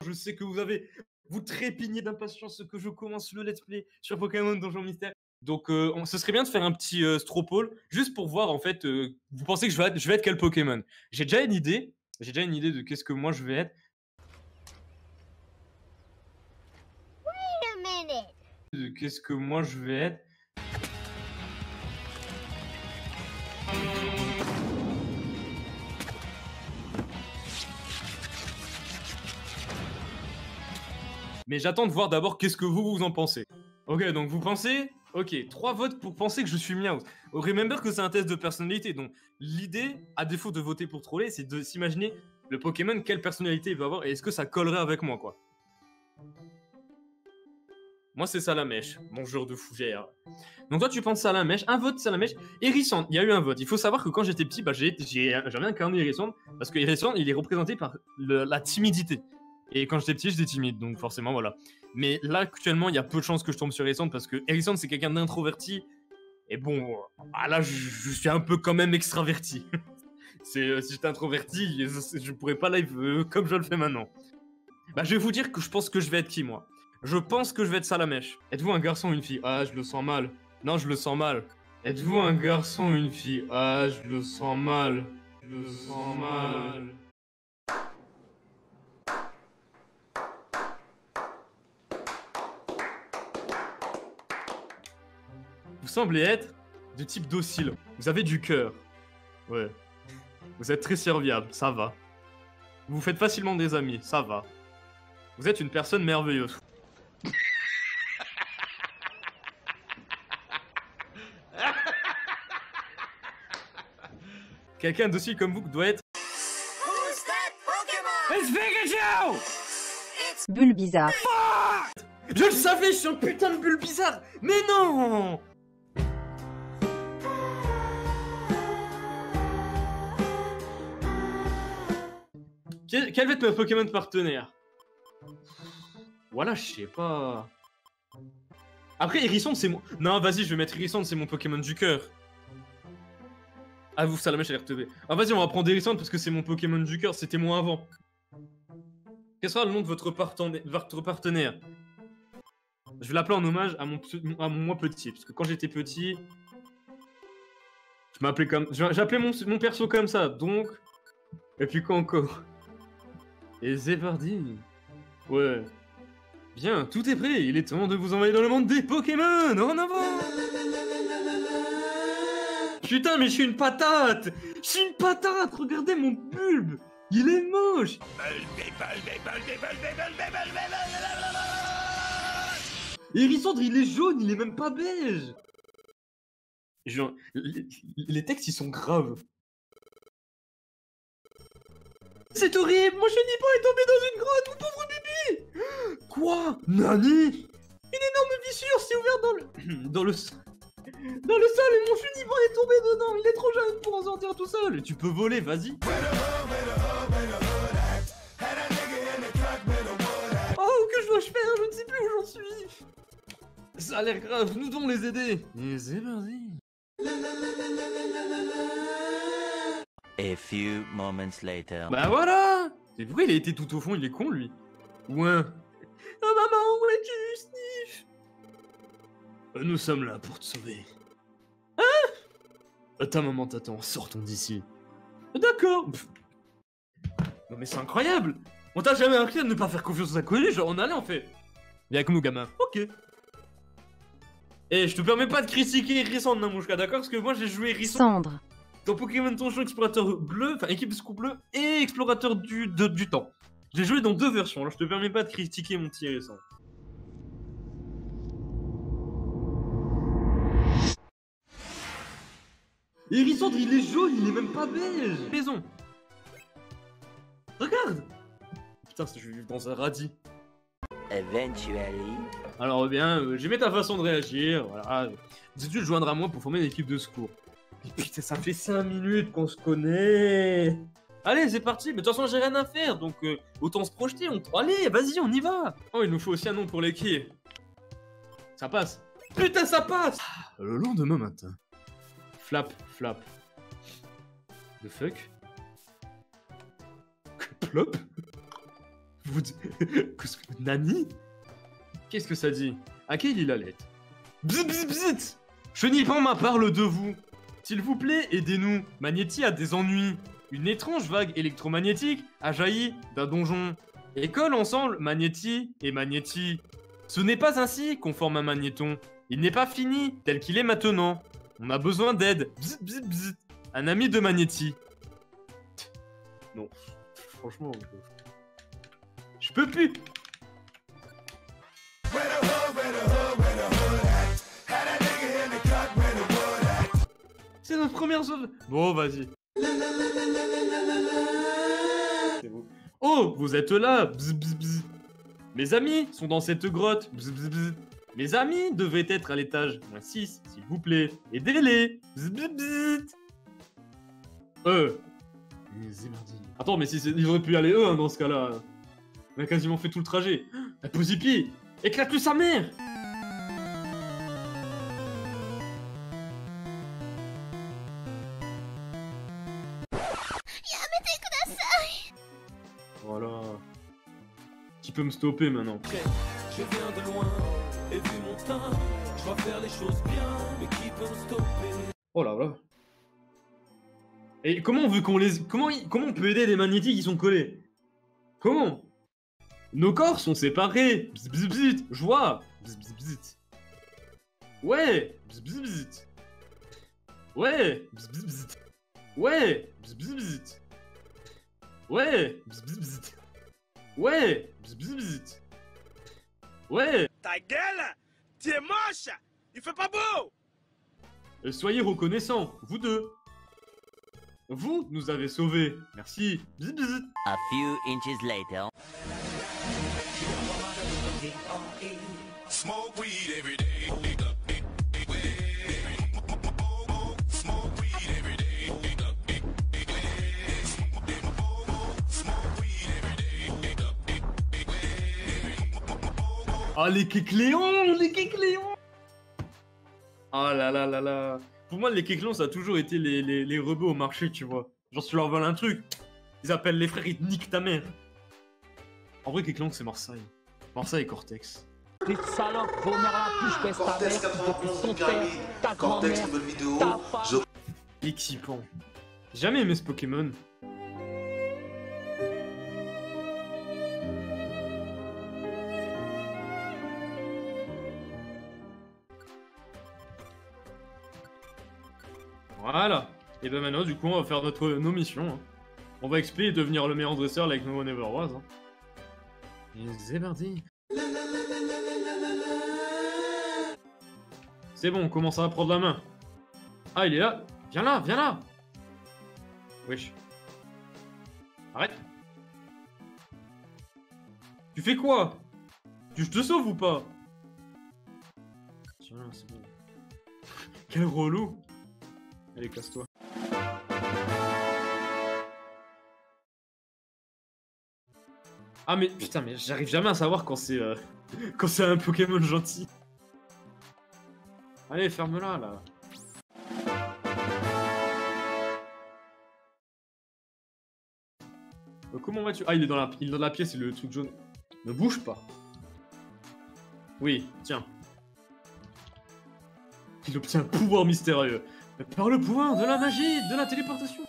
Je sais que vous trépignez d'impatience que je commence le let's play sur Pokémon Donjon Mystère. Donc, ce serait bien de faire un petit straw poll, juste pour voir, en fait, vous pensez que je vais être quel Pokémon? J'ai déjà une idée de qu'est-ce que moi je vais être. De qu'est-ce que moi je vais être. Mais j'attends de voir d'abord qu'est-ce que vous en pensez. Ok, donc vous pensez... Ok, 3 votes pour penser que je suis Meowth. Remember que c'est un test de personnalité, donc l'idée, à défaut de voter pour troller, c'est de s'imaginer le Pokémon, quelle personnalité il va avoir, et est-ce que ça collerait avec moi, quoi. Moi, c'est Salamèche, mon joueur de fougère. Donc toi, tu penses Salamèche, un vote Salamèche. Hérissandre, il y a eu un vote. Il faut savoir que quand j'étais petit, bah, j'avais incarné Hérissandre, parce que Hérissandre, il est représenté par la timidité. Et quand j'étais petit, j'étais timide, donc forcément, voilà. Mais là, actuellement, il y a peu de chances que je tombe sur Hérissandre, parce que Hérissandre, c'est quelqu'un d'introverti. Et bon, là, je suis un peu quand même extraverti. Si j'étais introverti, je pourrais pas live comme je le fais maintenant. Bah, je vais vous dire que je pense que je vais être qui, moi? Je pense que je vais être Salamèche. Êtes-vous un garçon ou une fille? Ah, je le sens mal. Non, je le sens mal. Êtes-vous un garçon ou une fille? Ah, je le sens mal. Je le sens mal. Vous semblez être de type docile. Vous avez du cœur. Ouais. Vous êtes très serviable, ça va. Vous vous faites facilement des amis, ça va. Vous êtes une personne merveilleuse. Quelqu'un docile comme vous doit être... Who's that Pokémon? It's Pikachu! Bulbizarre. Je le savais, je suis un putain de Bulbizarre. Mais non! Quel va être mon Pokémon partenaire? Voilà, je sais pas. Après, Hérissandre, c'est mon... Non, vas-y, je vais mettre Hérissandre, c'est mon Pokémon du cœur. Ah, vous, Salamèche, elle est RTB. Ah, vas-y, on va prendre Hérissandre parce que c'est mon Pokémon du cœur, c'était moi avant. Quel sera le nom de votre partenaire? Je vais l'appeler en hommage à mon moi petit, parce que quand j'étais petit... Je m'appelais comme... J'appelais mon perso comme ça, donc... Et puis quoi encore? Et c'est parti. Ouais. Bien, tout est prêt, il est temps de vous envoyer dans le monde des Pokémon. En avant. Putain, mais je suis une patate. Je suis une patate. Regardez mon bulbe. Il est moche. Hérissandre, il est jaune, il est même pas beige. Genre, les textes, ils sont graves. C'est horrible, mon chenipan est tombé dans une grotte, mon pauvre bébé. Quoi? Nani? Une énorme fissure s'est ouverte dans le sol et mon chenipan est tombé dedans. Il est trop jeune pour en sortir tout seul. Tu peux voler, vas-y. Oh, que dois-je faire? Je ne sais plus où j'en suis. Ça a l'air grave, nous devons les aider. Et c'est parti. A few moments later. Bah voilà. C'est pourquoi il a été tout au fond, il est con lui. Ouais. Oh maman, où es-tu, Sniff? Nous sommes là pour te sauver. Hein? Ta maman t'attend, sortons d'ici. D'accord. Non mais c'est incroyable. On t'a jamais appris à ne pas faire confiance aux inconnus, genre on allait en fait. Viens avec nous gamin. Ok. Eh, je te permets pas de critiquer Hérissandre, Namouchka, d'accord? Parce que moi j'ai joué Hérissandre Cendre. dans Pokémon Donjon Explorateur bleu, enfin équipe de secours bleu et explorateur du temps. J'ai joué dans 2 versions, alors je te permets pas de critiquer mon petit Hérissandre. Hérissandre, il est jaune, il est même pas beige. Maison. Regarde. Putain, je vais vivre dans un radis. Eventually. Alors bien, j'aimais ta façon de réagir, voilà. Dis-tu te joindre à moi pour former une équipe de secours. Et putain, ça fait 5 minutes qu'on se connaît. Allez, c'est parti, mais de toute façon j'ai rien à faire, donc autant se projeter, allez, vas-y, on y va. Oh, il nous faut aussi un nom pour l'équipe. Ça passe. Putain, ça passe. Le lendemain matin. Flap. The fuck? Plop? Vous... Nani? Qu'est-ce que ça dit? À qui lit la lettre? Bzz bzz bzz. Chenilpan m'a parle de vous. S'il vous plaît, aidez-nous. Magnéti a des ennuis. Une étrange vague électromagnétique a jailli d'un donjon. École ensemble, Magnéti et Magnéti. Ce n'est pas ainsi qu'on forme un magnéton. Il n'est pas fini tel qu'il est maintenant. On a besoin d'aide. Bzz bzz bzz. Un ami de Magnéti. Non, franchement, je peux plus. C'est notre première zone. Bon, vas-y. C'est bon. Oh, vous êtes là. Bzz, bzz, bzz. Mes amis sont dans cette grotte. Bzz, bzz, bzz. Mes amis devaient être à l'étage -6, s'il vous plaît. Aidez-les. Bzz, bzz, bzz. Attends, mais si ils auraient pu aller eux, hein, dans ce cas-là. On a quasiment fait tout le trajet. La Posipi, éclate-lui sa mère. Voilà. Tu peux me stopper maintenant. Je viens de loin, et vu mon teint, je dois faire les choses bien, mais qui peut me stopper? Oh là là. Et comment on veut qu'on les... Comment on peut aider des magnétiques qui sont collés? Comment? Nos corps sont séparés. Bzz bzz bzz. Joie. Bzz bzz bzz. Ouais. Bzz bzz bzz. Ouais. Bzz bzz bzz. Ouais. Bzz bzz bzz. Ouais. Bzz bzz bzz. Ouais. Bzz bzz bzz. Ouais. Ta gueule! Tu es moche! Il fait pas beau! Soyez reconnaissants, vous deux. Vous nous avez sauvés. Merci. Bzz bzz. A few inches later. Smoke weed every day. Smoke weed every day. Ah, les Kécléons, les Kécléons. Ah là là là là. Pour moi, les Kécléons, ça a toujours été les rebeux au marché, tu vois. Genre, si tu leur voles un truc, ils appellent les frères, ils te niquent ta mère. En vrai, Kécléon, c'est Marseille. Marseille et Cortex. Petite salope, vos mères la touche, pèse ta Cortex mère, 91 ton mon père, permis. ta Cortex grand-mère, nouvelle vidéo. ta femme. Excipant. J'ai jamais aimé ce Pokémon. Voilà. Et ben maintenant, du coup, on va faire nos missions. Hein. On va expliquer et devenir le meilleur dresseur avec nos Neverwise. Hein. Et c'est parti. C'est bon, on commence à prendre la main. Ah, il est là. Viens là, viens là. Wesh. Arrête. Tu fais quoi? Je te sauve ou pas? Tiens, c'est bon. Quel relou. Allez, casse-toi. Ah mais putain, mais j'arrive jamais à savoir quand c'est quand c'est un Pokémon gentil. Allez, ferme-la là. Comment vas-tu? Ah, il est dans la pièce, c'est le truc jaune. Ne bouge pas. Oui, tiens. Il obtient un pouvoir mystérieux. Par le pouvoir de la magie, de la téléportation.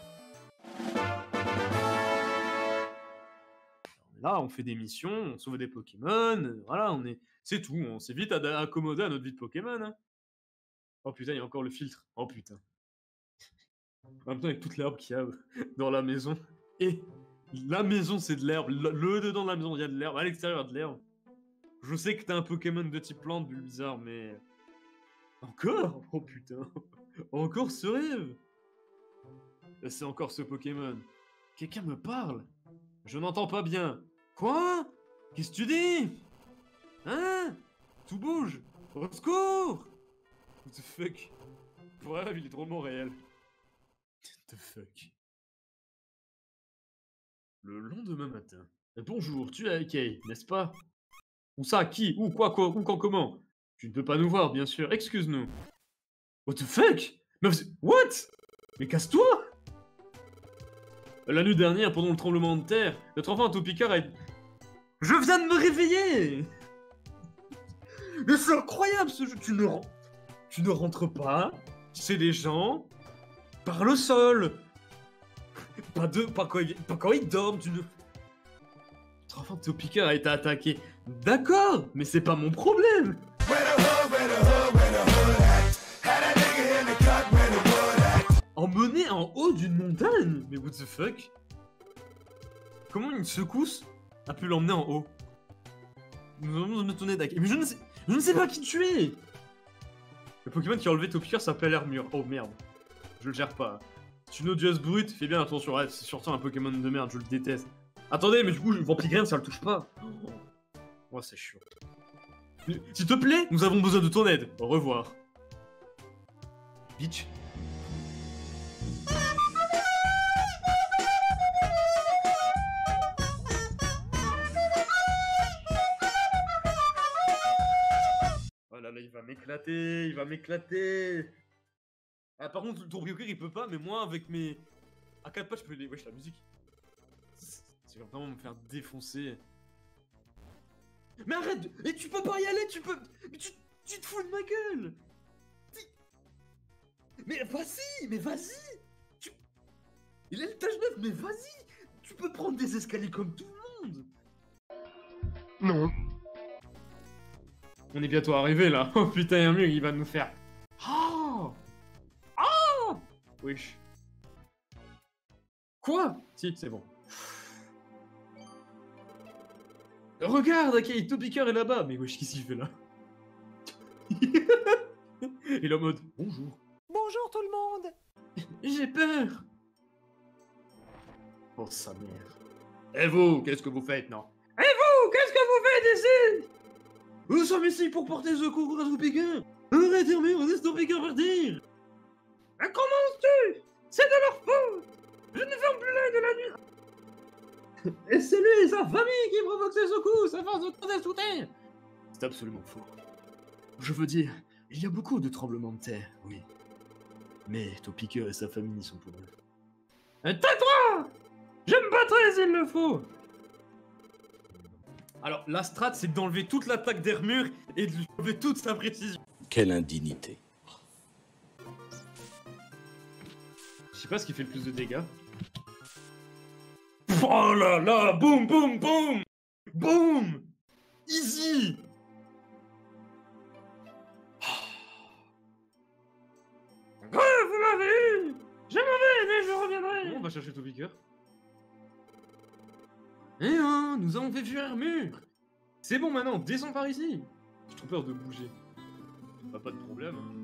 Là, on fait des missions, on sauve des Pokémon, voilà, on est... C'est tout, on s'est vite accommodé à notre vie de Pokémon. Hein. Oh putain, il y a encore le filtre. Oh putain. En même temps, avec toute l'herbe qu'il y a dans la maison. Et la maison, c'est de l'herbe. Le dedans de la maison, il y a de l'herbe. À l'extérieur, il y a de l'herbe. Je sais que t'as un Pokémon de type plante, bizarre, mais... Encore? Oh putain. Encore ce rêve. C'est encore ce Pokémon. Quelqu'un me parle? Je n'entends pas bien. Quoi? Qu'est-ce que tu dis? Hein? Tout bouge. Au secours! What the fuck? Ouais, il est drôlement réel. What the fuck? Le lendemain matin. Bonjour, tu es avec Kay, n'est-ce pas? Où ça? Qui? Où? Quoi? Où? Quand? Comment? Tu ne peux pas nous voir, bien sûr. Excuse-nous. What the fuck? Mais what? Mais casse-toi! La nuit dernière, pendant le tremblement de terre, notre enfant Topicard a... Je viens de me réveiller. Mais c'est incroyable ce jeu. Tu ne rentres pas chez les gens par le sol. Pas quand ils dorment. Tu ne... Votre enfant Théo Piqueur a été attaqué. D'accord, mais c'est pas mon problème. Emmené en haut d'une montagne. Mais what the fuck? Comment une secousse a pu l'emmener en haut? Nous allons nous tourner d'attaquer. Mais je ne sais pas qui tu es. Le Pokémon qui a enlevé Théo Piqueur s'appelle Armure. Oh merde. Je le gère pas. C'est une odieuse brute, fais bien attention. Ouais, c'est surtout un Pokémon de merde, je le déteste. Attendez, mais du coup, Vampigraine, ça le touche pas. Oh, c'est chiant. S'il te plaît, nous avons besoin de ton aide. Au revoir. Bitch. Oh là là, il va m'éclater, il va m'éclater. Ah, par contre, ton Bioquer il peut pas, mais moi avec mes. À 4 pas, je peux les. Wesh, la musique. C'est vraiment me faire défoncer. Mais arrête! Et tu peux pas y aller, tu peux. Mais tu te fous de ma gueule! Mais vas-y! Mais vas-y! Il est l'étage 9, mais vas-y! Tu peux prendre des escaliers comme tout le monde! Non. On est bientôt arrivé là. Oh putain, Hermure, il va nous faire. Oh! Oh! Wesh. Quoi? Si, c'est bon. Regarde, ok, Théo Piqueur est là-bas. Mais wesh, qu'est-ce qu'il fait là? Il est en mode bonjour. Bonjour tout le monde. J'ai peur. Oh sa mère. Et vous, qu'est-ce que vous faites, non? Et vous, qu'est-ce que vous faites ici? Nous sommes ici pour porter secours à Théo Piqueur. Arrête, Hermure, laisse Théo Piqueur partir. Mais comment tu? C'est de leur faute. Je ne ferme plus l'œil de la nuit. Et c'est lui et sa famille qui provoquent ces secousses à force de creuser sous terre. C'est absolument faux. Je veux dire, il y a beaucoup de tremblements de terre, oui. Mais Théo Piqueur et sa famille sont pour eux. Tais-toi! Je me battrai s'il le faut. Alors, la strat, c'est d'enlever toute l'attaque d'Hermure et de lui enlever toute sa précision. Quelle indignité. Je sais pas ce qui fait le plus de dégâts. Oh là là! Boum, boum, boum! Boum! Easy! Vous m'avez eu! Je m'en vais, mais je reviendrai! On va chercher Théo Piqueur. Eh hein, nous avons fait fuir Hermure! C'est bon maintenant, descends par ici! J'ai trop peur de bouger. Bah, pas de problème.